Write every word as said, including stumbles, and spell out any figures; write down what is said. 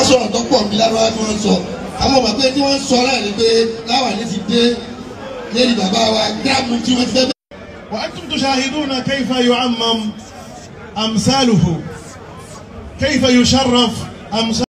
sọ̀rọ̀ tó pọ̀ bí lárúbáwá tí wọ́n sọ àwọn ọmọ pé tí wọ́n sọ náà ni pé láwa ní ti dé lérí bàbá wa gíráàmù tí wọ́n ti fẹ́ bẹ́ẹ̀. وأنتم تشاهدون كيف يعمم أمثاله كيف يشرف أمثاله